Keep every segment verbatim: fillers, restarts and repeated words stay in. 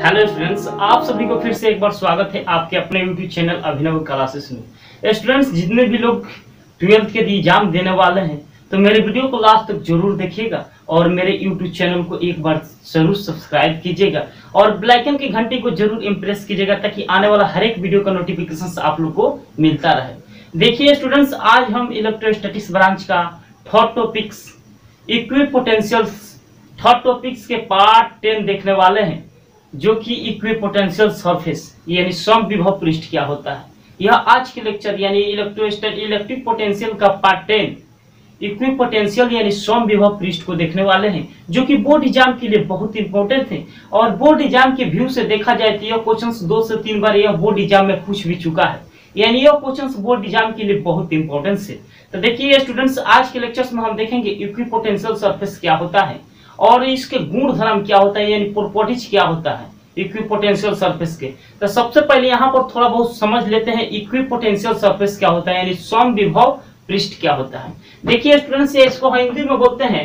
Hello students, आप सभी को फिर से एक बार स्वागत है आपके अपने यूट्यूब चैनल अभिनव क्लासेस में। स्टूडेंट्स, जितने भी लोग ट्वेल्थ के एग्जाम देने वाले हैं तो मेरे वीडियो को लास्ट तक जरूर देखिएगा और मेरे यूट्यूब चैनल को एक बार जरूर सब्सक्राइब कीजिएगा और बेल आइकन की घंटी को जरूर इम्प्रेस कीजिएगा ताकि आने वाला हर एक वीडियो का नोटिफिकेशन आप लोग को मिलता रहे। देखिए स्टूडेंट्स, आज हम इलेक्ट्रोस्टैटिक्स ब्रांच का third topics equipotentials third topics के पार्ट टेन देखने वाले हैं, जो कि इक्विपोटेंशियल सरफेस यानी समविभव पृष्ठ क्या होता है। यह आज के लेक्चर यानी इलेक्ट्रोस्टैट इलेक्ट्रिक पोटेंशियल का पार्ट टेन इक्विपोटेंशियल यानी समविभव पृष्ठ को देखने वाले हैं, जो कि बोर्ड एग्जाम के लिए बहुत इंपॉर्टेंट है। और बोर्ड एग्जाम के व्यू से देखा जाए तो यह क्वेश्चंस दो से तीन बार यह बोर्ड एग्जाम में पूछ भी चुका है, यानी यह क्वेश्चंस बोर्ड एग्जाम के लिए बहुत इंपॉर्टेंट है। तो देखिए स्टूडेंट्स, आज के लेक्चर्स में हम देखेंगे इक्विपोटेंशियल सरफेस क्या होता है और इसके गुण धर्म क्या होता है, यानी प्रॉपर्टीज क्या होता है इक्विपोटेंशियल सरफेस के। तो सबसे पहले यहाँ पर थोड़ा बहुत समझ लेते हैं इक्विपोटेंशियल सरफेस क्या होता है, यानी समविभव पृष्ठ क्या होता है। देखिए स्टूडेंट्स, इसको हिंदी में बोलते हैं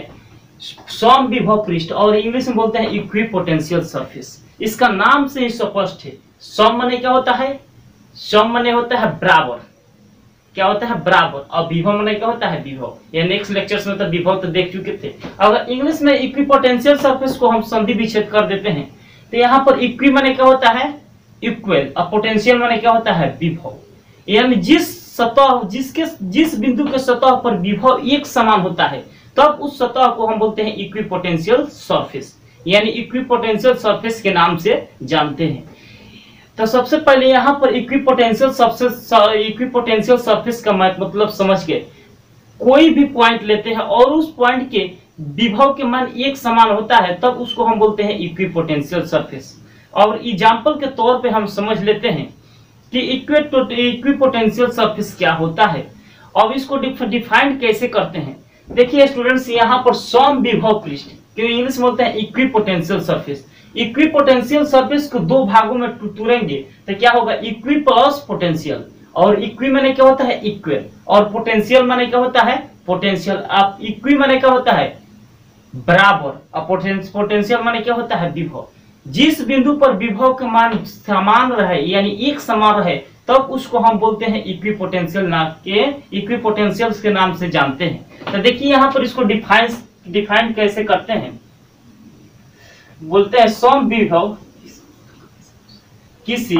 समविभव पृष्ठ और इंग्लिश में बोलते हैं इक्विपोटेंशियल सरफेस। इसका नाम से ही स्पष्ट है। सम माने क्या होता है? सम माने होता है बराबर। क्या होता है? बराबर। और विभव माने क्या होता है? विभव। ये नेक्स्ट लेक्चर्स में तो विभव तो देख चुके थे। अगर इंग्लिश में इक्विपोटेंशियल सरफेस को हम संधि विच्छेद कर देते हैं तो यहाँ पर इक्वी माने क्या होता है? इक्वल। और पोटेंशियल माने क्या होता है? विभव। यानी जिस सतह जिसके जिस बिंदु के सतह पर विभव एक समान होता है तब उस सतह को हम बोलते हैं इक्विपोटेंशियल सरफेस, यानी इक्विपोटेंशियल सरफेस के नाम से जानते हैं। तो सबसे पहले यहाँ पर इक्विपोटेंशियल सरफेस इक्विपोटेंशियल सरफेस का मतलब समझ के कोई भी पॉइंट लेते हैं और उस पॉइंट के विभव के मान एक समान होता है तब उसको हम बोलते हैं इक्विपोटेंशियल सरफेस। और एग्जांपल के तौर पे हम समझ लेते हैं कि इक्विपोटेंशियल सरफेस क्या होता है। अब इसको डिफाइन कैसे करते हैं? देखिए स्टूडेंट्स, यहाँ पर समविभव पृष्ठ क्यों इंग्लिश में बोलते हैं इक्विपोटेंशियल सरफेस। इक्विपोटेंशियल सरफेस को दो भागों में टूटेंगे तो क्या होगा? Equi plus potential. और इक्वी माने क्या होता है? इक्वल। और पोटेंशियल माने क्या होता है? पोटेंशियल। आप इक्वी माने क्या होता है? बराबर। और पोटेंशियल माने क्या होता है? विभव। जिस बिंदु पर विभव के मान समान रहे यानी एक समान रहे तब उसको हम बोलते हैं इक्विपोटेंशियल नाम के इक्विपोटेंशियल के नाम से जानते हैं। तो देखिए यहाँ पर इसको डिफाइन डिफाइन कैसे करते हैं। बोलते हैं समविभव किसी,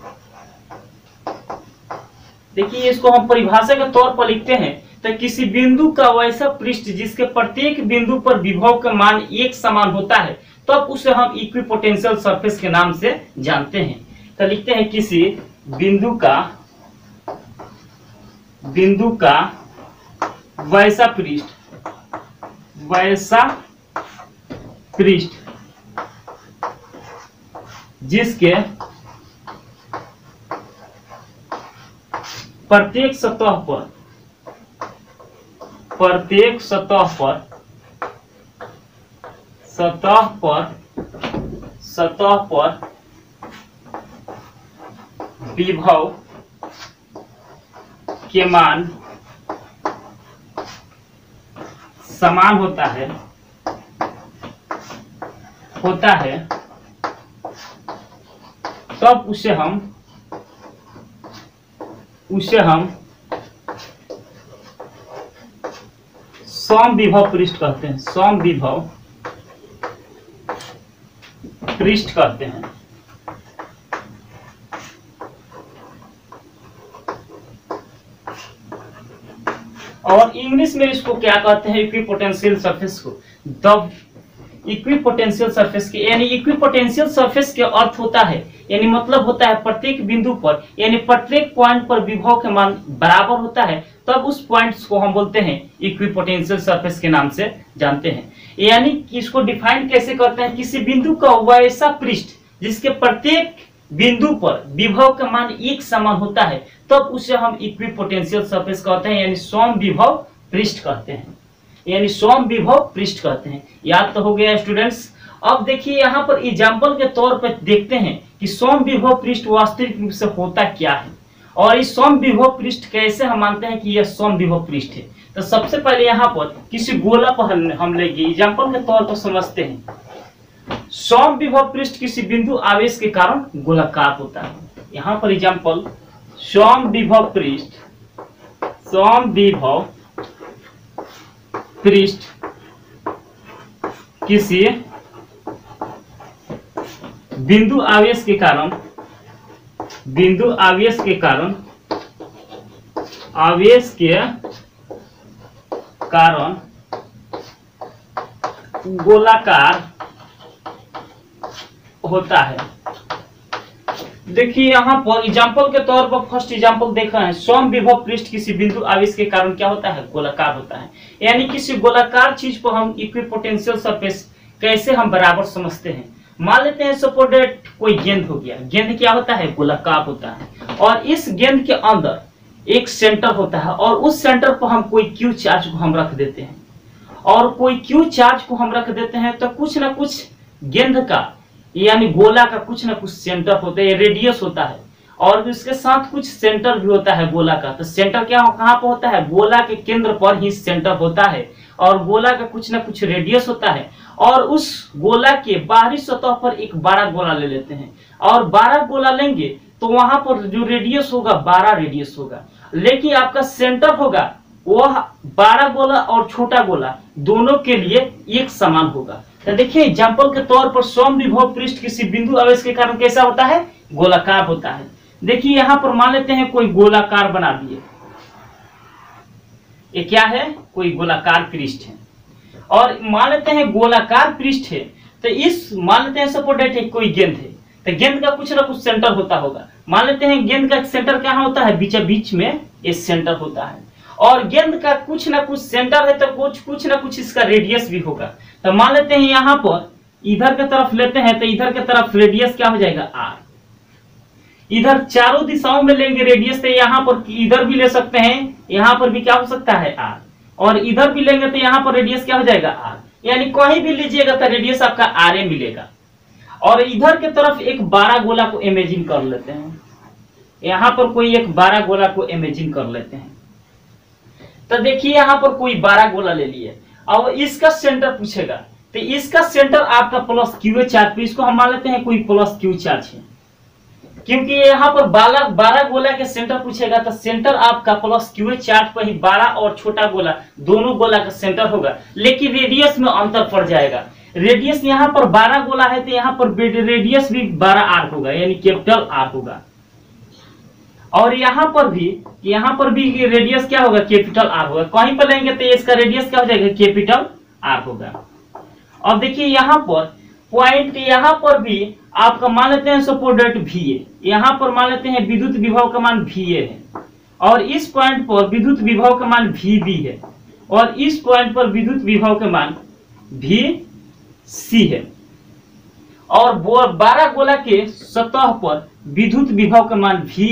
देखिए इसको हम परिभाषा के तौर पर लिखते हैं तो किसी बिंदु का वैसा पृष्ठ जिसके प्रत्येक बिंदु पर विभव का मान एक समान होता है तब उसे हम इक्विपोटेंशियल सरफेस के नाम से जानते हैं। तो लिखते हैं किसी बिंदु का बिंदु का वैसा पृष्ठ वैसा पृष्ठ जिसके प्रत्येक सतह पर प्रत्येक सतह पर सतह पर सतह पर विभव के मान समान होता है होता है तब उसे हम उसे हम समविभव पृष्ठ कहते हैं। समविभव पृष्ठ कहते हैं। और इंग्लिश में इसको क्या कहते हैं? इक्विपोटेंशियल सरफेस को। द इक्विपोटेंशियल सरफेस के यानी इक्विपोटेंशियल सरफेस के अर्थ होता है यानी मतलब होता है प्रत्येक बिंदु पर यानी प्रत्येक पॉइंट पर विभव के मान बराबर होता है तब उस पॉइंट्स को हम बोलते हैं इक्विपोटेंशियल सरफेस के नाम से जानते हैं। यानी इसको डिफाइन कैसे करते हैं? किसी बिंदु का वैसा पृष्ठ जिसके प्रत्येक बिंदु पर विभव का मान एक समान होता है तब उसे हम इक्विपोटेंशियल सरफेस कहते हैं, यानी समविभव पृष्ठ कहते हैं यानी समविभव पृष्ठ कहते हैं। याद तो हो गया स्टूडेंट्स। अब देखिए यहाँ पर एग्जाम्पल के तौर पर देखते हैं कि समविभव पृष्ठ वास्तविक रूप से होता क्या है और इस समविभव पृष्ठ कैसे हम मानते हैं कि यह समविभव पृष्ठ है। तो सबसे पहले यहाँ पर किसी गोला पर हम लेंगे, एग्जाम्पल के तौर पर समझते हैं। सम विभव पृष्ठ किसी बिंदु आवेश के कारण गोलाकार होता है। यहाँ पर एग्जाम्पल, सम विभव पृष्ठ, सम विभव पृष्ठ किसी बिंदु आवेश के कारण, बिंदु आवेश के कारण, आवेश के कारण गोलाकार होता है। देखिए यहाँ पर एग्जाम्पल के तौर पर फर्स्ट एग्जाम्पल देखा है, सम विभव पृष्ठ किसी बिंदु आवेश के कारण क्या होता है, गोलाकार होता है। यानी किसी गोलाकार चीज को हम इक्विपोटेंशियल सरफेस कैसे हम बराबर समझते हैं। मान लेते हैं सपोज दैट कोई गेंद हो गया, गेंद क्या होता है, गोलाकार होता है, और इस गेंद के अंदर एक सेंटर होता है और उस सेंटर पर हम कोई क्यू चार्ज को हम रख देते हैं, और कोई क्यू चार्ज को हम रख देते हैं तो कुछ ना कुछ गेंद का यानी गोला का कुछ ना कुछ सेंटर होता है, रेडियस होता है, और इसके साथ कुछ सेंटर भी होता है गोला का। तो सेंटर क्या कहाँ पर होता है, गोला के केंद्र पर ही सेंटर होता है, और गोला का कुछ ना कुछ रेडियस होता है, और उस गोला के बाहरी सतह पर एक बड़ा गोला ले लेते हैं, और बारह गोला लेंगे तो वहां पर जो रेडियस होगा बारह रेडियस होगा, लेकिन आपका सेंटर होगा वह बड़ा गोला और छोटा गोला दोनों के लिए एक समान होगा। तो देखिए एग्जाम्पल के तौर पर सम विभव पृष्ठ किसी बिंदु आवेश के कारण कैसा होता है, गोलाकार होता है। देखिए यहाँ पर मान लेते हैं कोई गोलाकार बना दिए, ये क्या है, कोई गोलाकार पृष्ठ है, और मान लेते हैं गोलाकार पृष्ठ है, तो इस मान लेते हैं सपोज दैट कोई गेंद है, तो गेंद का कुछ ना कुछ सेंटर होता होगा। मान लेते हैं गेंद का सेंटर कहाँ होता है, बीच बीच में ये सेंटर होता है, और गेंद का कुछ ना कुछ सेंटर है तो कुछ कुछ ना कुछ इसका रेडियस भी होगा। तो मान लेते हैं यहाँ पर इधर की तरफ लेते हैं तो इधर की तरफ रेडियस क्या हो जाएगा, आर। इधर चारों दिशाओं में लेंगे रेडियस, तो यहाँ पर इधर भी ले सकते हैं, यहाँ पर भी क्या हो सकता है, आर, और इधर भी लेंगे तो यहाँ पर रेडियस क्या हो जाएगा, आर। यानी कहीं भी लीजिएगा तो रेडियस आपका आर ए मिलेगा। और इधर की तरफ एक बारह गोला को इमेजिन कर लेते हैं, यहाँ पर कोई एक बारह गोला को इमेजिन कर लेते हैं। तो देखिए यहाँ पर कोई बारह गोला ले लिए, और इसका सेंटर पूछेगा, तो इसका सेंटर आपका प्लस क्यू चार्ज पे, इसको हम मान लेते हैं कोई प्लस क्यू चार्ज है, क्योंकि यहाँ पर बारह बारह गोला के सेंटर पूछेगा तो सेंटर आपका प्लस क्यू चार्ज पर ही बारह और छोटा गोला दोनों गोला का सेंटर होगा, लेकिन रेडियस में अंतर पड़ जाएगा। रेडियस यहाँ पर बारह गोला है तो यहाँ पर रेडियस भी बारह आर होगा, यानी कैपिटल आर होगा, और यहाँ पर भी यहाँ पर भी रेडियस क्या होगा, कैपिटल आर होगा। कहीं पर लेंगे तो इसका रेडियस क्या हो जाएगा, कैपिटल आर होगा। और देखिए यहाँ पर पॉइंट, यहाँ पर भी आपका मान लेते हैं सपोज दैट वी ए, यहाँ पर मान लेते हैं विद्युत विभव का मान वी ए है, और इस पॉइंट पर विद्युत विभव का मान वी बी है, और इस पॉइंट पर विद्युत विभव का मान वी सी है, और बारह गोला के सतह पर विद्युत विभव का मान वी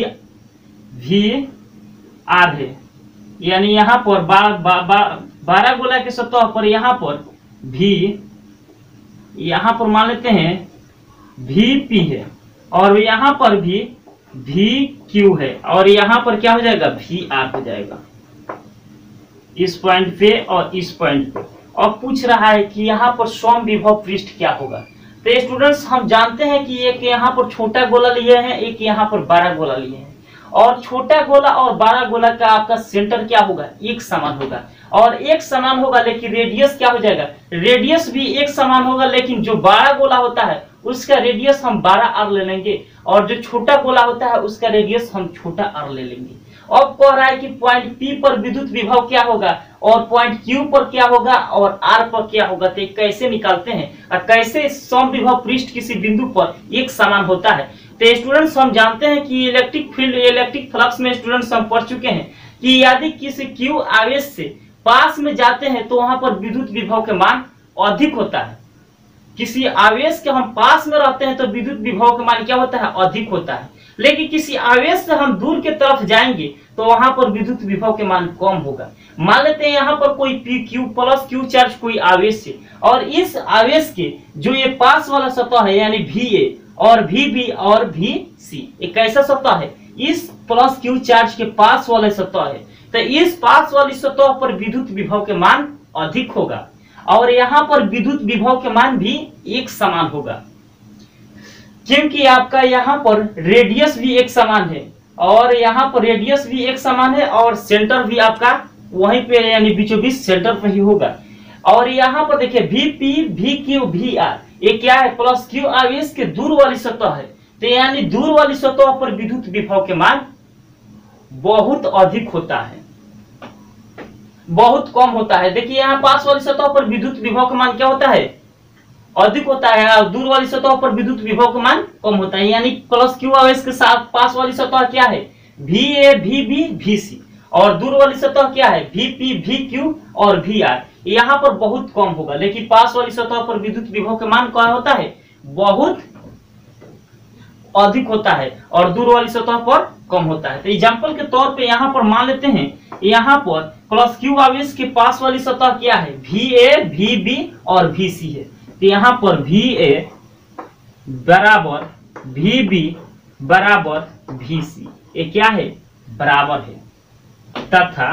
वी आर है। यानी यहाँ पर बारह बा, बा, बारह गोला के सतह पर यहाँ पर भी, यहाँ पर मान लेते हैं वी पी है, और यहाँ पर भी वी क्यू है, और यहाँ पर क्या हो जाएगा, वी आर हो जाएगा इस पॉइंट पे और इस पॉइंट पे। और पूछ रहा है कि यहाँ पर सम विभव पृष्ठ क्या होगा। तो स्टूडेंट्स हम जानते हैं कि एक यहाँ पर छोटा गोला लिए हैं, एक यहाँ पर बारह गोला लिए हैं, और छोटा गोला और बारह गोला का आपका सेंटर क्या होगा, एक समान होगा, और एक समान होगा लेकिन रेडियस क्या हो जाएगा, रेडियस भी एक समान होगा, लेकिन जो बारह गोला होता है उसका रेडियस हम बारह आर ले लेंगे, और जो छोटा गोला होता है उसका रेडियस हम छोटा आर ले लेंगे। अब कह रहा है कि पॉइंट पी पर विद्युत विभव क्या होगा, और पॉइंट क्यू पर क्या होगा, और आर पर क्या होगा। तो कैसे निकालते हैं और कैसे सम विभव पृष्ठ किसी बिंदु पर एक समान होता है। तो स्टूडेंट्स हम जानते हैं कि इलेक्ट्रिक फील्ड, इलेक्ट्रिक फ्लक्स में स्टूडेंट्स हम पढ़ चुके हैं कि यदि किसी क्यू आवेश से पास में जाते हैं तो वहां पर विद्युत विभव के मान अधिक होता है। किसी आवेश के हम पास में रहते हैं तो विद्युत विभव का मान क्या होता है, अधिक होता है, लेकिन किसी आवेश से हम दूर के तरफ जाएंगे तो वहां पर विद्युत विभव के मान कम होगा। मान लेते हैं यहाँ पर कोई P Q plus Q charge कोई आवेश है, और इस आवेश के जो ये पास वाला सतह है यानी वी ए और वी बी और वी सी, एक कैसा सतह है, इस प्लस क्यू चार्ज के पास वाले सतह है, तो इस पास वाली सतह पर विद्युत विभव के मान अधिक होगा। और यहाँ पर विद्युत विभव के मान भी एक समान होगा, क्योंकि आपका यहाँ पर रेडियस भी एक समान है और यहाँ पर रेडियस भी एक समान है और सेंटर भी आपका वहीं पे यानी बीचों बीच सेंटर पे ही होगा। और यहाँ पर देखिए V P V Q V R ये क्या है, प्लस क्यू आवेश के दूर वाली सतह है, तो यानी दूर वाली सतह पर विद्युत विभव के मान बहुत अधिक होता है, बहुत कम होता है। देखिए यहाँ पास वाली सतह पर विद्युत विभव का मान क्या होता है, अधिक होता है, और दूर वाली सतह पर विद्युत विभव का मान कम होता है। यानी प्लस क्यू आवेश के साथ पास वाली सतह क्या है, V A V B V C, और दूर वाली सतह क्या है, वी पी वी क्यू और वी आर। यहाँ पर बहुत कम होगा, लेकिन पास वाली सतह पर विद्युत विभव का मान क्या होता है, बहुत अधिक होता है और दूर वाली सतह पर कम होता है। तो एग्जांपल के तौर पे यहाँ पर मान लेते हैं, यहाँ पर प्लस क्यू आवेश के पास वाली सतह क्या है, वी ए वी बी और वी सी है। तो यहाँ पर वी ए बराबर वी बी बराबर वी सी, ये क्या है, बराबर है, तथा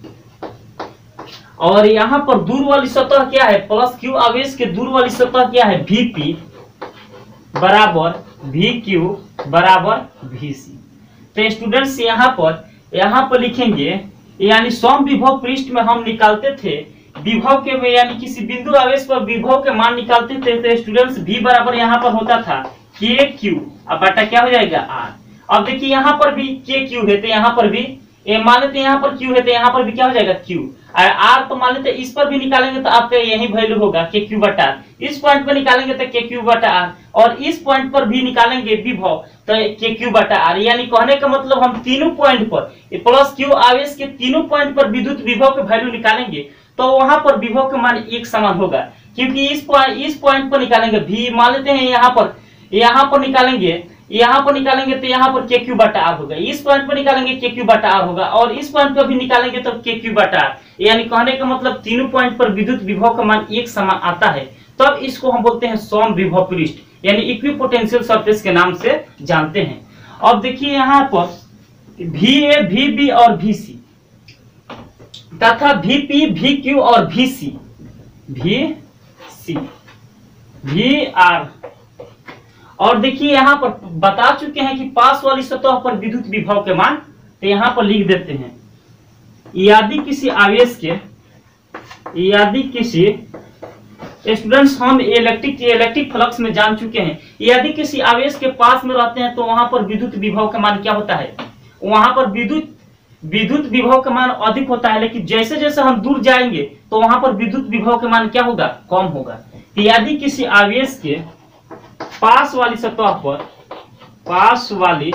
और यहाँ पर दूर वाली सतह क्या है, प्लस क्यू आवेश के दूर वाली सतह क्या है, वी पी बराबर वी क्यू बराबर वी सी। तो स्टूडेंट्स यहाँ पर यहाँ पर लिखेंगे, यानी सम विभव पृष्ठ में हम निकालते थे विभव के में, यानी किसी बिंदु आवेश पर विभव के मान निकालते थे, तो स्टूडेंट्स v बराबर यहाँ पर होता था के क्यू, अब बटा क्या हो जाएगा आर। अब देखिए यहाँ पर भी के क्यू है, तो यहाँ पर भी ए मान लेते हैं, यहाँ पर क्यू है तो यहाँ पर भी क्या हो जाएगा क्यू, और आर तो मान लेते हैं इस पर भी निकालेंगे तो आपका यही वैल्यू होगा के क्यू बटा आर। इस पॉइंट पर निकालेंगे तो के क्यू बटा आर, और इस पॉइंट पर भी निकालेंगे विभव तो के क्यू बटा आर। यानी कहने का मतलब हम तीनों पॉइंट पर प्लस क्यू आवेश के तीनों पॉइंट पर विद्युत विभव के वैल्यू निकालेंगे तो वहां पर विभव का मान एक समान होगा, क्योंकि इस पॉइंट इस पॉइंट पर निकालेंगे भी मान लेते हैं, यहाँ पर यहाँ पर निकालेंगे यहाँ पर निकालेंगे तो यहाँ पर के क्यू बटा आर होगा, इस पॉइंट पर निकालेंगे के क्यू बटा आर होगा, और इस पॉइंट पर भी निकालेंगे तो के क्यू बटा आर। यानी कहने का मतलब तीनों पॉइंट पर विद्युत विभव का मान एक समान आता है, तब इसको हम बोलते हैं सम विभव पृष्ठ, यानी इक्विपोटेंशियल सरफेस के नाम से जानते हैं। अब देखिए यहाँ पर वी ए वी बी और वी सी तथा वी पी वी क्यू और V C V C V R. और देखिए यहाँ पर बता चुके हैं कि पास वाली सतह पर विद्युत विभव के मान, तो यहाँ पर लिख देते हैं, यदि किसी आवेश के यदि किसी स्टूडेंट्स हम इलेक्ट्रिक इलेक्ट्रिक फ्लक्स में जान चुके हैं, यदि किसी आवेश के पास में रहते हैं तो वहां पर विद्युत विभव का मान क्या होता है, वहां पर विद्युत विद्युत विभव का मान अधिक होता है, लेकिन जैसे जैसे हम दूर जाएंगे तो वहां पर विद्युत विभव का मान क्या होगा, कम होगा। तो यदि किसी आवेश के पास वाली सतह पर पास वाली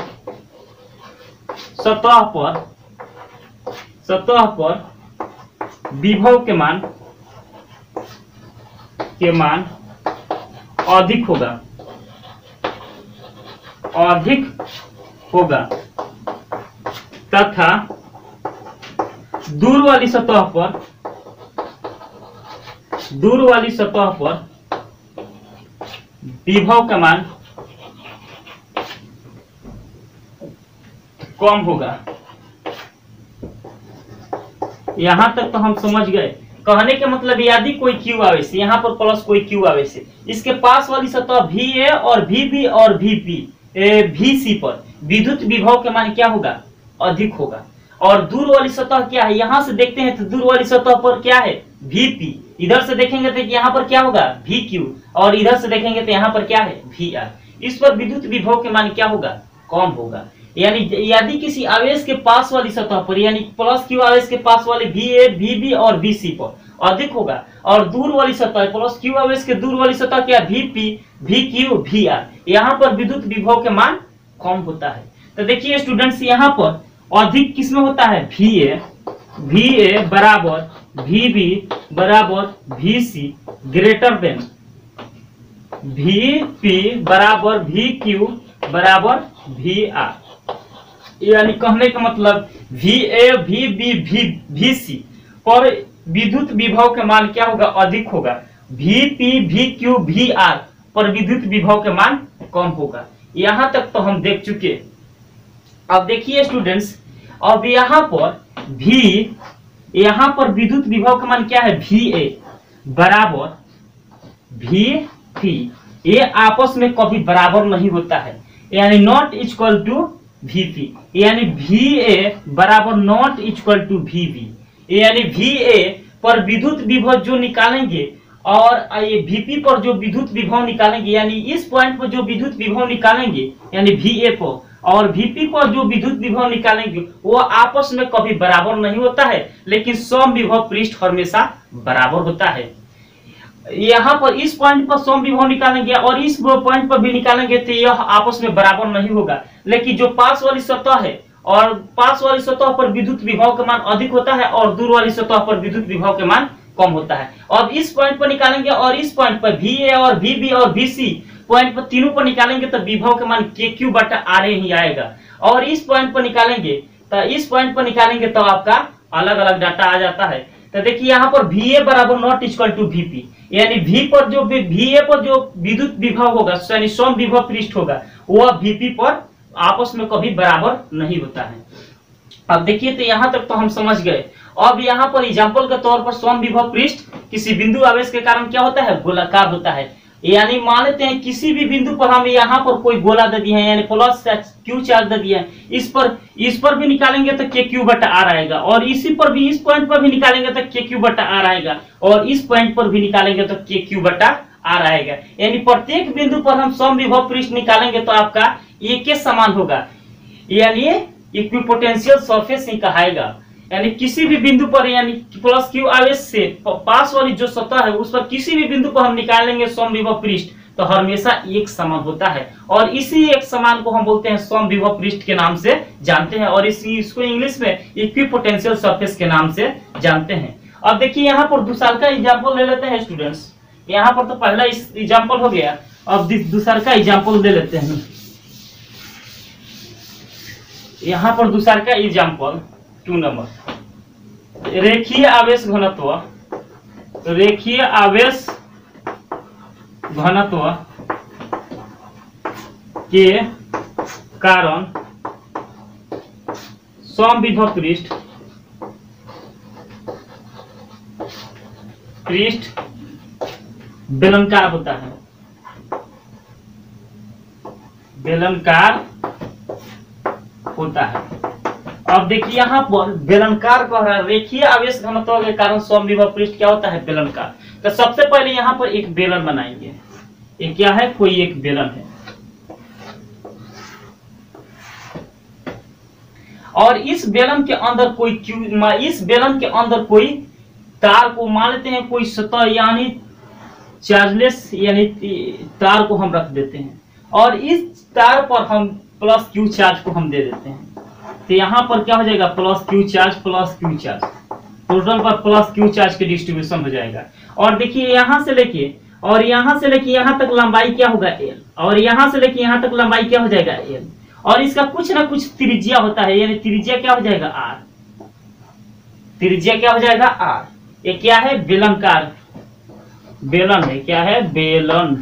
सतह पर सतह पर विभव के मान के मान अधिक होगा अधिक होगा तथा दूर वाली सतह पर दूर वाली सतह पर विभव का मान कम होगा। यहां तक तो हम समझ गए। कहने के मतलब यदि कोई क्यू आवेश, यहाँ पर प्लस कोई क्यू आवेश है, इसके पास वाली सतह वी ए और वी बी और वी पी वी सी पर विद्युत विभव के मान क्या होगा, अधिक होगा। और दूर वाली सतह क्या है, यहां से देखते हैं तो दूर वाली सतह पर क्या है, वी पी, इधर से देखेंगे तो यहाँ पर क्या होगा वी क्यू, और इधर से देखेंगे तो यहाँ पर क्या है वी आर। इस पर विद्युत विभव के मान क्या होगा, कम होगा। यानी यदि किसी आवेश के पास वाली सतह पर, यानी प्लस क्यू आवेश के पास वाले वी ए वी बी और वी सी पर अधिक होगा, और दूर वाली सतह प्लस क्यू आवेश के दूर वाली सतह क्या V P V Q V R, यहाँ पर विद्युत विभव के मान कम होता है। तो देखिए स्टूडेंट्स, यहाँ पर अधिक किसमें होता है, वी ए वी ए बराबर वी बी बराबर V C greater than V P बराबर वी क्यू बराबर वी आर। यानी कहने का मतलब V A V B V V C पर विद्युत विभव के मान क्या होगा, अधिक होगा। V P V Q V R पर विद्युत विभव के मान कम होगा। यहां तक तो हम देख चुके। अब देखिए स्टूडेंट्स, अब यहाँ पर V यहाँ पर विद्युत विभव का मान क्या है, वी ए, बराबर वी पी, ये आपस में कभी बराबर नहीं होता है, यानी not equal to V P, यानी वी ए बराबर not equal to V B, यानी वी ए पर विद्युत विभव जो निकालेंगे और ये वीपी पर जो विद्युत विभव निकालेंगे, यानी इस पॉइंट पर जो विद्युत विभव निकालेंगे यानी वीए पर और वीपी पर जो विद्युत विभव निकालेंगे वो आपस में कभी बराबर नहीं होता है, लेकिन सम विभव पृष्ठ हमेशा बराबर होता है। यहाँ पर इस पॉइंट पर सम विभव निकालेंगे और इस पॉइंट पर भी निकालेंगे तो यह आपस में बराबर नहीं होगा, लेकिन जो पास वाली सतह है और पास वाली सतह पर विद्युत विभव का मान अधिक होता है और दूर वाली सतह पर विद्युत विभव के मान कम होता है। अब इस पॉइंट पर निकालेंगे और इस पॉइंट पर वी ए और वी बी और वी सी पॉइंट पर तीनों पर निकालेंगे तो विभव के मान के क्यू बटा आर ही आएगा, और इस पॉइंट पर निकालेंगे तो इस पॉइंट पर निकालेंगे तो आपका अलग अलग डाटा आ जाता है। तो देखिए यहाँ पर वी ए बराबर not equal to V P, यानी वी पर जो वी ए पर जो विद्युत विभव होगा यानी सम विभव पृष्ठ होगा वह वीपी पर आपस में कभी बराबर नहीं होता है। अब देखिए तो यहाँ तक तो हम समझ गए। अब यहाँ पर एग्जाम्पल के तौर पर सम विभव पृष्ठ किसी बिंदु आवेश के कारण क्या होता है, गोलाकार होता है। यानी मान लेते हैं किसी भी बिंदु पर हम यहाँ पर कोई गोला दे दिए हैं यानी प्लस क्यू चार्ज दे दिया है, इस पर इस पर भी निकालेंगे तो के क्यू बटा आर आएगा, और इसी पर भी इस पॉइंट पर भी निकालेंगे तो के क्यू बटा आर आएगा, और इस पॉइंट पर भी निकालेंगे तो के क्यू बटा आर आएगा। यानी प्रत्येक बिंदु पर हम सम विभव पृष्ठ निकालेंगे तो आपका एक के समान होगा, यानी इक्विपोटेंशियल सरफेस ही कहाएगा। यानी किसी भी बिंदु पर यानी प्लस क्यू आवेश से पास वाली जो सतह है उस पर किसी भी बिंदु पर हम निकालेंगे सम विभव पृष्ठ तो हमेशा एक समान होता है, और इसी एक समान को हम बोलते हैं सम विभव पृष्ठ के नाम से जानते हैं, और इसी इसको इंग्लिश में इक्विपोटेंशियल सरफेस के नाम से जानते हैं। अब देखिए यहाँ पर दूसरा का एग्जाम्पल ले लेते हैं स्टूडेंट्स। यहाँ पर तो पहला एग्जाम्पल हो गया, अब दूसरा का एग्जाम्पल ले लेते हैं। यहाँ पर दूसरा का एग्जाम्पल टू नंबर, रेखीय आवेश घनत्व, रेखीय आवेश घनत्व के कारण सम विभव पृष्ठ पृष्ठ बेलनाकार होता है, बेलनाकार होता है। अब देखिए यहाँ पर बेलनाकार कह रहा है, रेखीय आवेश घनत्व के कारण सम विभव पृष्ठ क्या होता है, बेलनाकार। तो सबसे पहले यहाँ पर एक बेलन बनाएंगे, ये क्या है, कोई एक बेलन है, और इस बेलन के अंदर कोई क्यू इस बेलन के अंदर कोई तार को मान लेते हैं, कोई सतह यानी चार्जलेस यानी तार को हम रख देते हैं, और इस तार पर हम प्लस क्यू चार्ज को हम दे देते हैं। तो यहाँ पर क्या हो जाएगा, plus Q charge plus Q charge, total पर प्लस क्यू चार्ज के डिस्ट्रीब्यूशन हो जाएगा। और देखिए यहाँ से लेके और यहाँ से लेके यहाँ तक लंबाई क्या होगा एल, और यहाँ से लेके यहाँ तक लंबाई क्या हो जाएगा एल, और इसका कुछ ना कुछ त्रिज्या होता है, यानी त्रिज्या क्या हो जाएगा आर, त्रिज्या क्या हो जाएगा आर। ये क्या है, बेलनाकार बेलन है, क्या है, बेलन।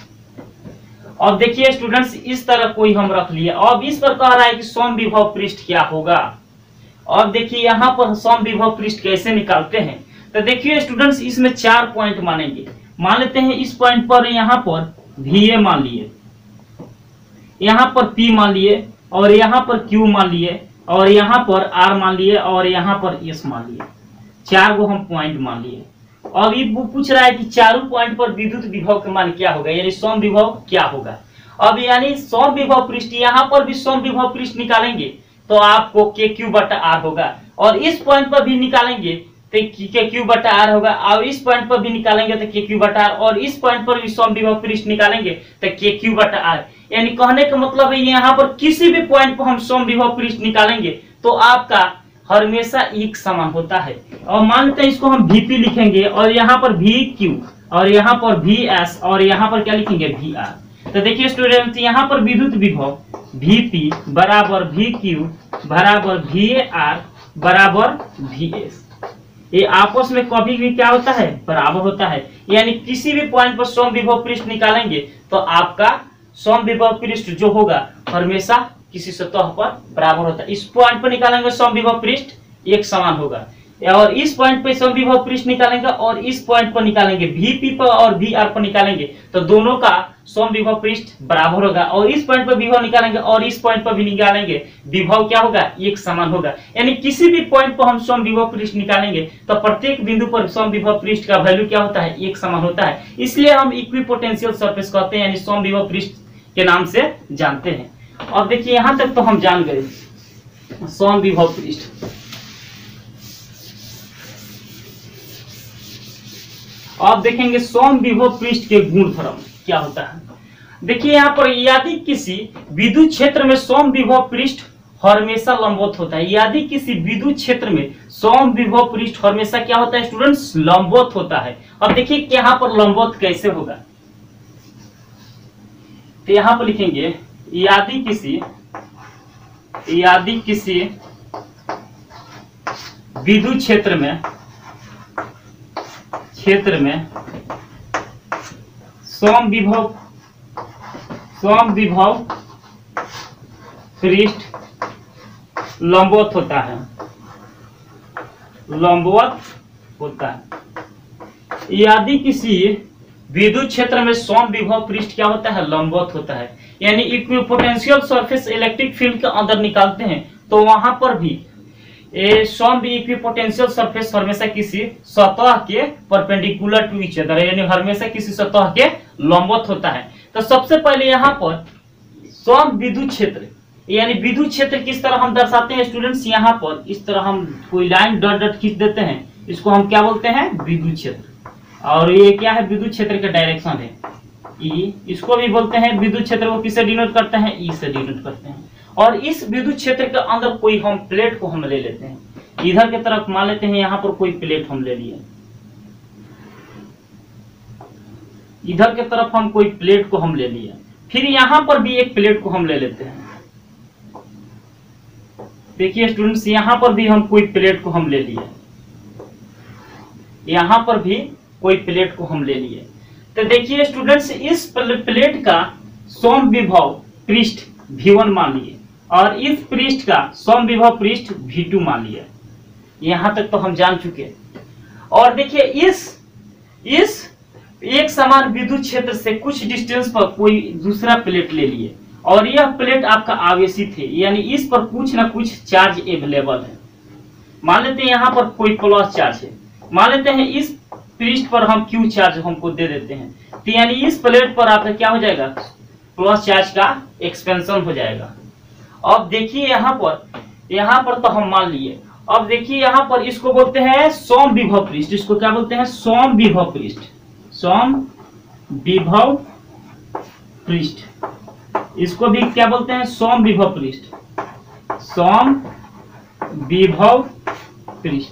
अब देखिए स्टूडेंट्स इस तरह कोई हम रख लिए, अब इस पर कह रहा है कि सम विभव पृष्ठ क्या होगा। अब देखिए यहाँ पर सम विभव पृष्ठ कैसे निकालते हैं, तो देखिए स्टूडेंट्स इसमें चार पॉइंट मानेंगे। मान लेते हैं इस पॉइंट पर यहाँ पर वी ए मान लिए, यहाँ पर पी मान लिए, और यहाँ पर क्यू मान लिए, और यहाँ पर आर मान लिए, और यहाँ पर एस मान लिए, चार को हम पॉइंट मान लिए। अब ये पूछ रहा है कि चारों पॉइंट पर विद्युत विभव का मान क्या होगा, यानी सम विभव क्या होगा। अब यानी सम विभव पृष्ठ, यहाँ पर भी सम विभव पृष्ठ निकालेंगे तो आपको के क्यू बटा आर होगा, और इस पॉइंट पर भी निकालेंगे तो के क्यू बटा आर होगा, और इस पॉइंट पर भी निकालेंगे तो के क्यू बटा आर, और इस पॉइंट पर भी सम विभव पृष्ठ निकालेंगे तो के क्यू बटा आर। यानी कहने का मतलब है यहाँ पर किसी भी पॉइंट पर हम सम विभव पृष्ठ निकालेंगे तो आपका हमेशा एक समान होता है। और मान लेते हैं इसको हम वीपी लिखेंगे, और यहाँ पर वी क्यू, और यहाँ पर वी एस, और यहाँ पर क्या लिखेंगे, वी आर। तो देखिए स्टूडेंट यहाँ पर विद्युत विभव वीपी बराबर वी क्यू बराबर वी आर बराबर वी एस, ये आपस में कभी भी क्या होता है, बराबर होता है। यानी किसी भी पॉइंट पर सम विभव पृष्ठ निकालेंगे तो आपका सम विभव पृष्ठ जो होगा हमेशा किसी सतह पर बराबर होता है। इस पॉइंट पर निकालेंगे सम विभव पृष्ठ एक समान होगा। और इस पॉइंट पे समविभव पृष्ठ निकालेंगे और इस पॉइंट पर निकालेंगे, वीपी पर और वीआर पर निकालेंगे तो दोनों का समविभव पृष्ठ बराबर होगा, और इस पॉइंट पर विभव निकालेंगे और इस पॉइंट पर भी निकालेंगे, विभव क्या होगा, एक समान होगा। यानी किसी भी पॉइंट पर हम समविभव पृष्ठ निकालेंगे तो प्रत्येक बिंदु पर समविभव पृष्ठ का वैल्यू क्या होता है, एक समान होता है। इसलिए हम इक्विपोटेंशियल सरफेस कहते हैं, यानी समविभव पृष्ठ के नाम से जानते हैं। और देखिए यहां तक तो हम जान गए समविभव पृष्ठ। आप देखेंगे समविभव पृष्ठ के गुणधर्म क्या होता है। देखिए यहाँ पर यदि किसी विद्युत क्षेत्र में समविभव पृष्ठ हमेशा लंबवत होता है, यदि किसी विद्युत क्षेत्र में समविभव पृष्ठ हमेशा क्या होता है स्टूडेंट्स, लंबवत होता है। अब देखिए कि यहाँ पर लंबवत कैसे होगा, तो यहाँ पर लिखेंगे यदि किसी यदि किसी विद्युत क्षेत्र में क्षेत्र में समविभव समविभव पृष्ठ लंबवत होता है लंबवत होता है यदि किसी विद्युत क्षेत्र में समविभव पृष्ठ क्या होता है, लंबवत होता है। यानी इक्विपोटेंशियल सरफेस इलेक्ट्रिक फील्ड के अंदर निकालते हैं तो वहां पर भी सम इक्विपोटेंशियल सरफेस हमेशा किसी सतह के परपेंडिकुलर टू ईच अदर, यानी हमेशा किसी सतह के लंबवत होता है। तो सबसे पहले यहाँ पर सम विद्युत क्षेत्र, यानी विद्युत क्षेत्र किस तरह हम दर्शाते हैं स्टूडेंट्स, यहाँ पर इस तरह हम कोई लाइन डॉट डॉट खींच देते हैं, इसको हम क्या बोलते हैं, विद्युत क्षेत्र। और ये क्या है, विद्युत क्षेत्र का डायरेक्शन है ई, इसको भी बोलते हैं विद्युत क्षेत्र को किससे डिनोट करते हैं, ई से डिनोट करते हैं। और इस विद्युत क्षेत्र के अंदर कोई हम प्लेट को हम ले लेते हैं, इधर की तरफ मान लेते हैं यहाँ पर कोई प्लेट हम ले लिए, इधर की तरफ हम कोई प्लेट को हम ले लिए, फिर यहाँ पर भी एक प्लेट को हम ले लेते हैं। देखिए स्टूडेंट्स यहाँ पर भी हम कोई प्लेट को हम ले लिए, यहाँ पर भी कोई प्लेट को हम ले लिए। तो देखिए स्टूडेंट्स इस प्लेट का समविभव पृष्ठ वी वन मान लिए और इस पृष्ठ का समविभव पृष्ठ वी टू मान लिया। यहां तक तो हम जान चुके। और देखिए इस इस एक समान विद्युत क्षेत्र से कुछ डिस्टेंस पर कोई दूसरा प्लेट ले लिए और यह प्लेट आपका आवेशित है, यानी इस पर कुछ ना कुछ चार्ज अवेलेबल है। मान लेते हैं यहाँ पर कोई प्लस चार्ज है, मान लेते हैं इस पृष्ठ पर हम क्यू चार्ज हमको दे देते हैं, तो यानी इस प्लेट पर आपका क्या हो जाएगा, प्लस चार्ज का एक्सपेंशन हो जाएगा। अब देखिए यहाँ पर यहाँ पर तो हम मान लिए। अब देखिए यहाँ पर इसको बोलते हैं समविभव पृष्ठ, इसको क्या बोलते हैं, समविभव पृष्ठ, समविभव पृष्ठ, इसको भी क्या बोलते हैं, समविभव पृष्ठ, समविभव पृष्ठ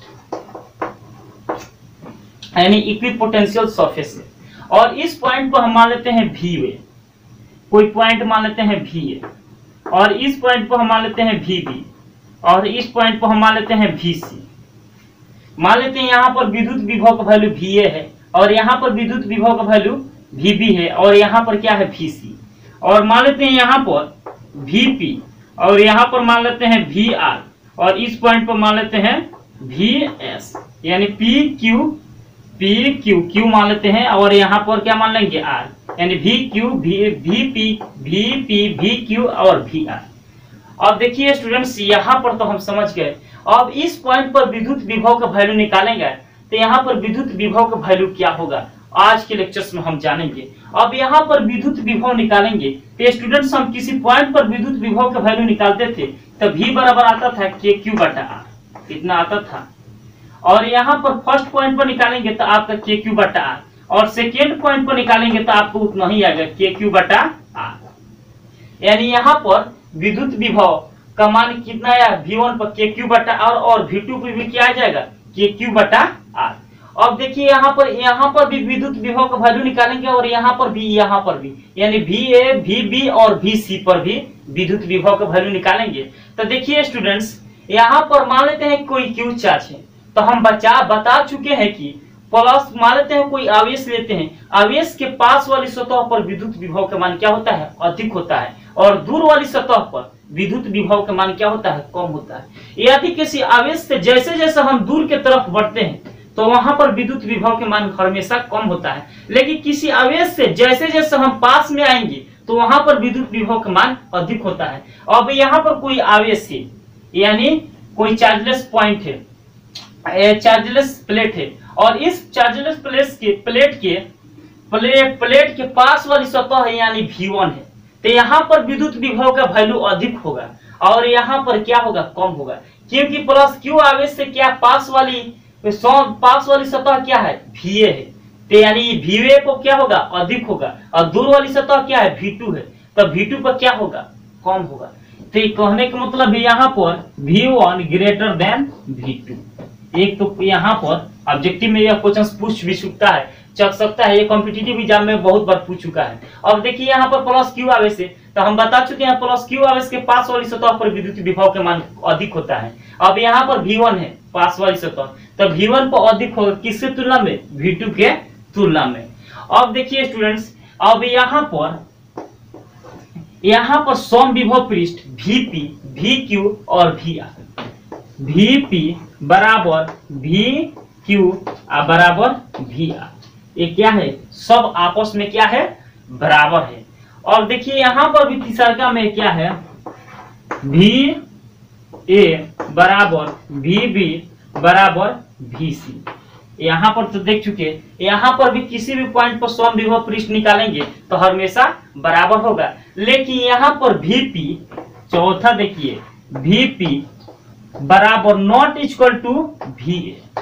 यानी इक्विपोटेंशियल सरफेस है। और इस पॉइंट पर हम मान लेते हैं वी ए, कोई पॉइंट मान लेते हैं वी ए, और इस पॉइंट पर हम मान लेते हैं वी बी, और इस पॉइंट पर हम मान लेते हैं वी सी। मान लेते हैं यहाँ पर विद्युत विभव का वैल्यू वी ए है और यहाँ पर विद्युत विभव का वैल्यू वी बी है और यहाँ पर क्या है, वी सी। और मान लेते हैं यहाँ पर वी पी और यहाँ पर मान लेते हैं वी आर और इस पॉइंट पर मान लेते हैं वी एस, यानी P Q P Q Q मान लेते हैं और यहाँ पर क्या मान लेंगे, आर, यानी V Q V V P V P V Q और वी आर। अब देखिए स्टूडेंट्स यहाँ पर तो हम समझ गए। अब इस पॉइंट पर विद्युत विभव का वैल्यू निकालेंगे तो यहाँ पर विद्युत विभव का वैल्यू क्या होगा, आज के लेक्चर्स में हम जानेंगे। अब यहाँ पर विद्युत विभव निकालेंगे तो स्टूडेंट्स हम किसी पॉइंट पर विद्युत विभव का वैल्यू निकालते थे तो v बराबर आता था के क्यू बटा आर, इतना आता था। और यहाँ पर फर्स्ट पॉइंट पर निकालेंगे तो आपका के क्यू बटा आर, और सेकेंड पॉइंट पर निकालेंगे तो आपको उतना ही आएगा के क्यू बटा आर। यानी यहाँ पर विद्युत विभव का मान कितना आया, वी वन पर के क्यू बटा आर और वी टू पर भी क्या आ जाएगा, के क्यू बटा आर। अब देखिए यहाँ पर यहाँ पर भी विद्युत विभव का वैल्यू निकालेंगे और यहाँ पर भी यहाँ पर भी, यानी वी ए वी बी और वी सी पर भी विद्युत विभव का वैल्यू निकालेंगे। तो देखिए स्टूडेंट्स यहाँ पर मान लेते हैं कोई क्यू चार्ज है, तो हम बचा बता चुके हैं कि प्लस मान लेते हैं कोई आवेश लेते हैं, आवेश के पास वाली सतह पर विद्युत विभव का मान क्या होता है, अधिक होता है, और दूर वाली सतह पर विद्युत विभव का मान क्या होता है, कम होता है। यदि किसी आवेश से जैसे जैसे हम दूर के तरफ बढ़ते हैं तो वहां पर विद्युत विभव के मान हमेशा कम होता है, लेकिन किसी आवेश से जैसे जैसे हम पास में आएंगे तो वहां पर विद्युत विभव का मान अधिक होता है। अब यहाँ पर कोई आवेश है, यानी कोई चार्जलेस पॉइंट है, चार्जलेस प्लेट है, और इस चार्जलेस प्लेट के प्लेट के प्लेट प्लेट के पास वाली सतह है यानी वी वन है, तो यहाँ पर विद्युत विभव का वैल्यू अधिक होगा और यहाँ पर क्या होगा, कम होगा, क्योंकि प्लस क्यू आवेश से क्या पास वाली पास वाली सतह क्या है, वी ए है, तो यानी वी ए को क्या होगा, अधिक होगा, और दूर वाली सतह क्या है, वी टू है, तो वी टू पर क्या होगा, कम होगा। तो कहने का मतलब यहाँ पर V one greater than V two. एक तो यहाँ पर ऑब्जेक्टिव में यह क्वेश्चन पूछ भी सकता है चक सकता है, ये कॉम्पिटिटिव एग्जाम में बहुत बार पूछ चुका है। अब देखिए यहाँ पर प्लस क्यू आवेश है, तो हम बता चुके हैं प्लस क्यू आवेश के पास वाली सतह पर विद्युत विभव के मान अधिक होता है। अब यहाँ पर वी वन है पास वाली सतह, तो वी वन पर अधिक होगा, किससे तुलना में, वी टू के तुलना में। अब देखिए स्टूडेंट्स, अब यहाँ पर यहाँ पर सम विभव पृष्ठ वीपी, वीक्यू और वीआर, वीपी बराबर वी क्यू बराबर वी आर, ये क्या है, सब आपस में क्या है, बराबर है। और देखिए यहाँ पर भी तीसरा में क्या है, वी ए बराबर वी बी बराबर वी सी। यहाँ पर तो देख चुके, यहाँ पर भी किसी भी पॉइंट पर सम विभव पृष्ठ निकालेंगे तो हमेशा बराबर होगा, लेकिन यहाँ पर वीपी, चौथा देखिए वीपी बराबर not equal to V A.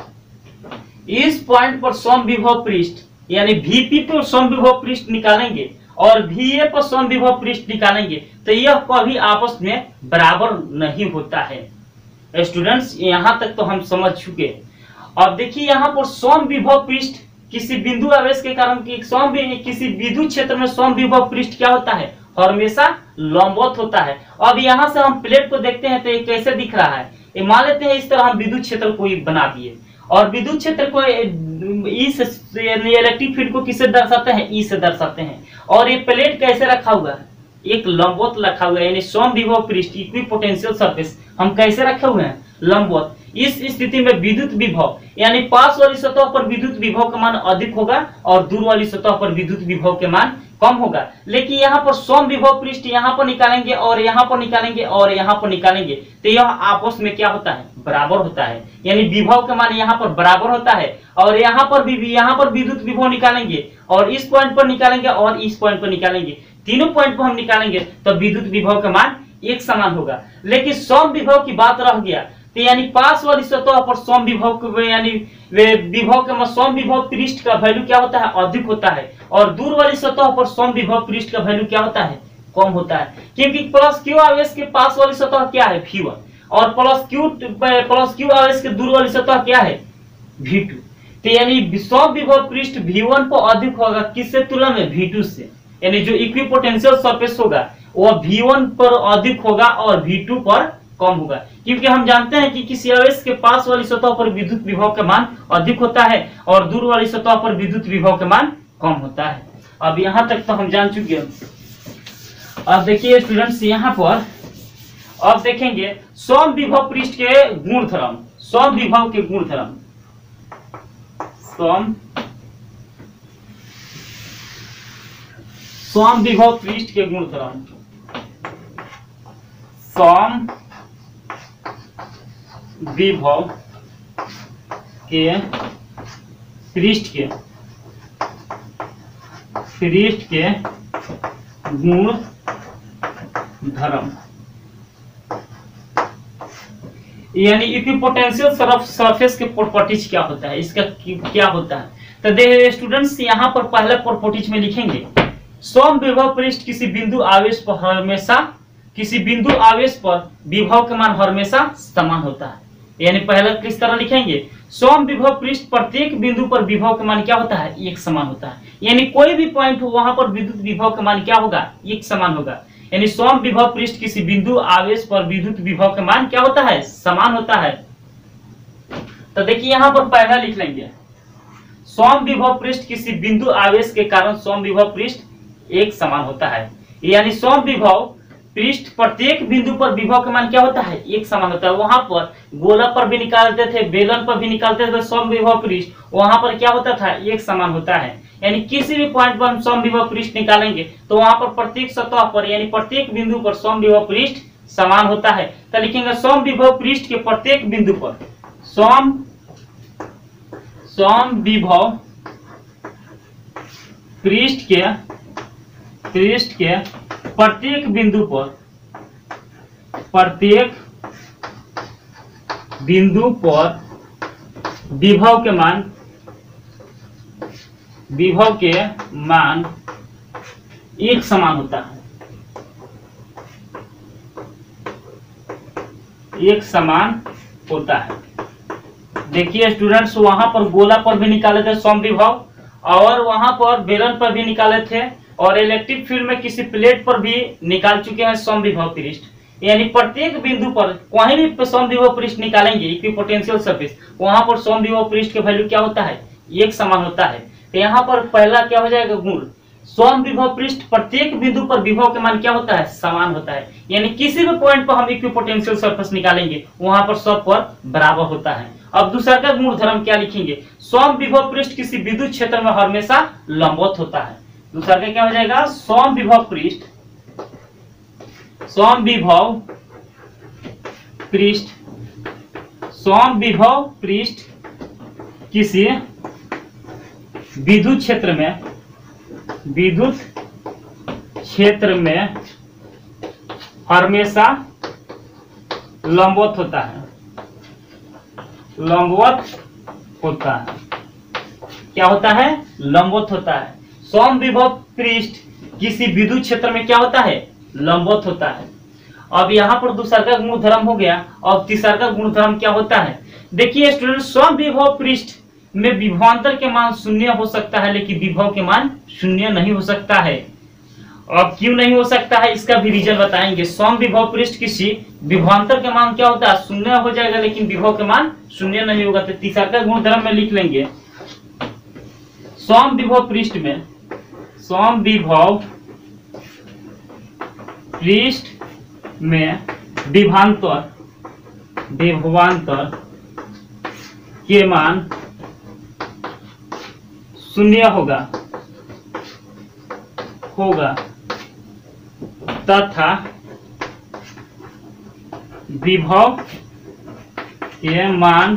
इस पॉइंट पर सम विभव पृष्ठ यानी वीपी पर सम विभव पृष्ठ निकालेंगे और वीए पर सम विभव पृष्ठ निकालेंगे तो यह कभी आपस में बराबर नहीं होता है। स्टूडेंट्स यहाँ तक तो हम समझ चुके। अब देखिए यहाँ पर सम विभव पृष्ठ किसी बिंदु आवेश के कारण कि सम किसी विद्युत क्षेत्र में सम विभव पृष्ठ क्या होता है, हमेशा लंबवत होता है। अब यहाँ से हम प्लेट को देखते हैं तो ये कैसे दिख रहा है, ये मान लेते हैं इस तरह हम विद्युत क्षेत्र को बना दिए और विद्युत क्षेत्र को ई से इलेक्ट्रिक फील्ड को किससे दर्शाते हैं, ई से दर्शाते हैं। और ये प्लेट कैसे रखा हुआ है, एक लंबवत रखा हुआ है, यानी सम विभव पृष्ठ इक्विपोटेंशियल सरफेस हम कैसे रखे हुए हैं, लंबवत। इस स्थिति में विद्युत विभव यानी पास वाली सतह पर विद्युत विभव का मान अधिक होगा और दूर वाली सतह पर विद्युत विभव के मान कम होगा। लेकिन यहाँ पर सम विभव पृष्ठ यहाँ पर निकालेंगे और यहाँ पर निकालेंगे और यहाँ पर निकालेंगे तो यह आपस में क्या होता है, बराबर होता है, यानी विभव का मान यहाँ पर बराबर होता है। और यहाँ पर भी यहाँ पर विद्युत विभव निकालेंगे और इस पॉइंट पर निकालेंगे और इस पॉइंट पर निकालेंगे, तीनों पॉइंट पर हम निकालेंगे तो विद्युत विभव का मान एक समान होगा। लेकिन सम विभव की बात रह गया, तो यानी पास वाली सतह पर सम विभव यानी विभव के सम विभव पृष्ठ का वैल्यू क्या होता है, अधिक होता है, और दूर वाली सतह पर सम विभव पृष्ठ का वैल्यू क्या होता है, कम होता है। क्योंकि प्लस क्यू आवेश के पास वाली सतह क्या है, वी वन, और प्लस क्यू प्लस क्यू आवेश के दूर वाली सतह क्या है, वी टू। तो यानी सम विभव पृष्ठ वी वन पर अधिक होगा, किससे तुलना में, वी टू से। यानी जो इक्विपोटेंशियल सरफेस होगा वो वी वन पर अधिक होगा और वी टू पर कम होगा, क्योंकि हम जानते हैं कि किसी आवेश के पास वाली सतह पर विद्युत विभव का मान अधिक होता है और दूर वाली सतह पर विद्युत विभव का मान कम होता है। अब यहाँ तक तो हम जान चुके हैं। अब देखिए स्टूडेंट्स यहाँ पर अब देखेंगे सम विभव पृष्ठ के गुणधर्म, सम विभव के गुणधर्म, सम सम विभव पृष्ठ के गुणधर्म, सम विभव के पृष्ठ के पृष्ठ के गुण धर्म, यानी इक्विपोटेंशियल सरफेस के प्रॉपर्टीज क्या होता है, इसका क्या होता है। तो देखिए स्टूडेंट्स यहाँ पर पहले प्रॉपर्टीज में लिखेंगे सम विभव पृष्ठ किसी बिंदु आवेश पर हमेशा किसी बिंदु आवेश पर विभव का मान हमेशा समान होता है। यानी पहले किस तरह लिखेंगे, सम विभव पृष्ठ प्रत्येक बिंदु पर विभव का मान क्या होता है, एक समान होता है। यानी कोई भी पॉइंट हो वहां पर विद्युत विभव का मान क्या होगा, एक समान होगा। यानी सम विभव पृष्ठ किसी बिंदु आवेश पर विद्युत विभव का मान क्या होता है, समान होता है। तो देखिए यहाँ पर पहला लिख लेंगे सम विभव पृष्ठ किसी बिंदु आवेश के कारण सम विभव पृष्ठ एक समान होता है। यानी सम विभव पृष्ठ प्रत्येक बिंदु पर विभव का मान क्या होता है, एक समान होता है। वहां पर गोला पर भी निकालते थे, बेलन पर भी निकालते थे सम विभव पृष्ठ, वहां पर क्या होता था, एक समान होता है। यानी किसी भी पॉइंट पर हम सम विभव पृष्ठ निकालेंगे तो वहां पर प्रत्येक सतह पर यानी प्रत्येक बिंदु पर सम विभव पृष्ठ समान होता है। तो लिखेंगे सम विभव पृष्ठ के प्रत्येक बिंदु पर सम सम विभव पृष्ठ के पृष्ठ के प्रत्येक बिंदु पर प्रत्येक बिंदु पर विभव के मान विभव के मान एक समान होता है, एक समान होता है। देखिए स्टूडेंट्स, वहां पर गोला पर भी निकाले थे सम विभव और वहां पर बेलन पर भी निकाले थे और इलेक्ट्रिक फील्ड में किसी प्लेट पर भी निकाल चुके हैं सम विभव पृष्ठ। यानी प्रत्येक बिंदु पर कहीं भी सम विभव पृष्ठ निकालेंगे इक्विपोटेंशियल सरफेस, वहां पर सम विभव पृष्ठ के वैल्यू क्या होता है, एक समान होता है। तो यहाँ पर पहला क्या हो जाएगा गुण, सम विभव पृष्ठ प्रत्येक बिंदु पर विभव के मान क्या होता है, समान होता है। यानी किसी भी पॉइंट पर हम इक्विपोटेंशियल सरफेस निकालेंगे वहां पर सब पर बराबर होता है। अब दूसरा का गुणधर्म क्या लिखेंगे, सम विभव पृष्ठ किसी विद्युत क्षेत्र में हमेशा लंबवत होता है। दूसरा का क्या हो जाएगा, सम विभव पृष्ठ सम विभव पृष्ठ सम विभव पृष्ठ किसी विद्युत क्षेत्र में विद्युत क्षेत्र में हमेशा लंबवत होता है लंबवत होता है क्या होता है, लंबवत होता है। सम विभव पृष्ठ किसी विद्युत क्षेत्र में क्या होता है, लंबवत होता है। अब यहाँ पर दूसरा का गुणधर्म हो गया। अब तीसरा का गुणधर्म क्या होता है, देखिए स्टूडेंट, सम विभव पृष्ठ में विभवांतर के मान शून्य हो सकता है लेकिन विभव के मान शून्य नहीं हो सकता है। अब क्यों नहीं हो सकता है, इसका भी रीजन बताएंगे। सम विभव पृष्ठ किसी विभवांतर के मान क्या होता है, शून्य हो जाएगा लेकिन विभव के मान शून्य नहीं होगा। तो तीसरा का गुणधर्म में लिख लेंगे, सम विभव पृष्ठ में सम विभव पृष्ठ में विभवांतर विभवांतर के मान शून्य होगा होगा तथा विभव के मान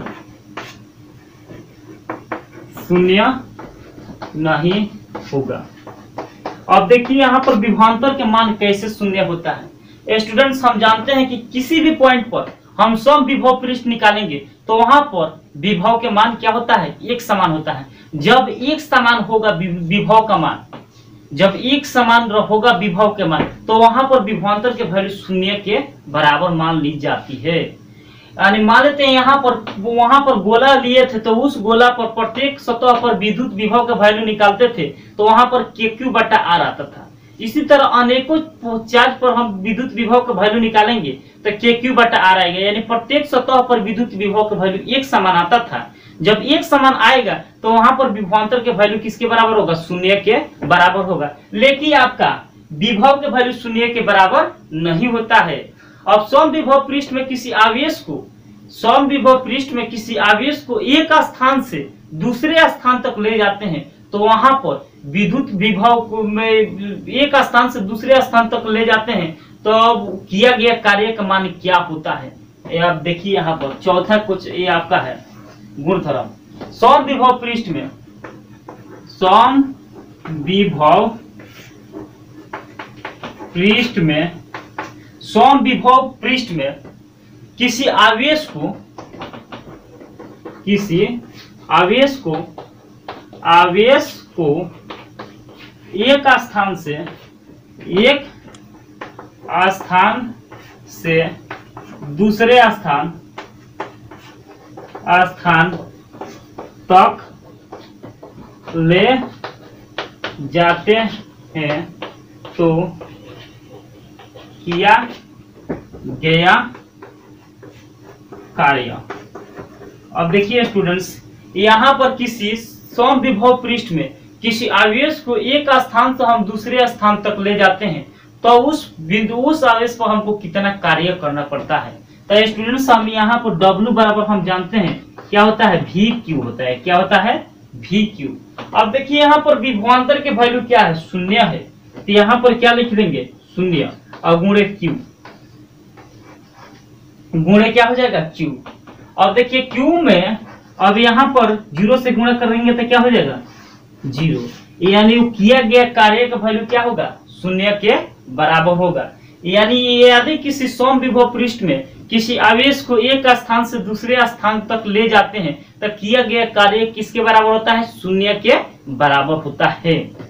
शून्य नहीं होगा। अब देखिए यहाँ पर विभवांतर के मान कैसे शून्य होता है। स्टूडेंट्स, हम जानते हैं कि किसी भी पॉइंट पर हम सम विभव पृष्ठ निकालेंगे तो वहां पर विभव के मान क्या होता है, एक समान होता है। जब एक समान होगा विभव का मान जब एक समान होगा विभव के मान तो वहां पर विभवांतर के वैल्यू शून्य के बराबर मान ली जाती है। यानी मान लेते हैं यहाँ पर वहां पर गोला लिए थे तो उस गोला पर प्रत्येक सतह पर विद्युत विभव का वैल्यू निकालते थे तो वहां पर के क्यू बटा आर आता था। इसी तरह अनेकों चार्ज पर हम विद्युत विभव का वैल्यू निकालेंगे तो के क्यू बटा आर आएगा। यानी प्रत्येक सतह पर विद्युत विभव का वैल्यू एक समान आता था। जब एक समान आएगा तो वहां पर विभवांतर के वैल्यू किसके बराबर होगा, शून्य के बराबर होगा। लेकिन आपका विभव के वैल्यू शून्य के बराबर नहीं होता है। अब सम विभव पृष्ठ में किसी आवेश को सम विभव पृष्ठ में किसी आवेश को एक स्थान से दूसरे स्थान तक ले जाते हैं तो वहां पर विद्युत विभव को में एक स्थान से दूसरे स्थान तक ले जाते हैं तो अब किया गया कार्य का मान क्या होता है, ये आप देखिए। यहाँ पर चौथा कुछ ये आपका है गुणधर्म, सम विभव पृष्ठ में सम विभव पृष्ठ में सम विभव पृष्ठ में किसी आवेश को किसी आवेश को आवेश को एक स्थान से एक स्थान से दूसरे स्थान स्थान तक ले जाते हैं तो किया गया कार्य। अब देखिए स्टूडेंट्स, यहाँ पर किसी सम विभव पृष्ठ में किसी आवेश को एक स्थान से हम दूसरे स्थान तक ले जाते हैं तो उस बिंदु उस आवेश पर हमको कितना कार्य करना पड़ता है। तो स्टूडेंट्स हम यहाँ पर W बराबर हम जानते हैं क्या होता है, वी क्यू होता है। क्या होता है, वी क्यू। अब देखिए यहाँ पर विभवांतर के वैल्यू क्या है, शून्य है, तो यहाँ पर क्या लिख देंगे, शून्य और गुणे क्यू, गुणे क्या हो जाएगा, क्यू। अब देखिए क्यू में अब यहाँ पर जीरो से गुणा करेंगे तो क्या हो जाएगा, जीरो, यानी वो किया गया कार्य का वैल्यू क्या होगा, शून्य के बराबर होगा। यानी यदि किसी समविभव पृष्ठ में किसी आवेश को एक स्थान से दूसरे स्थान तक ले जाते हैं तो किया गया कार्य किसके बराबर होता है, शून्य के बराबर होता है।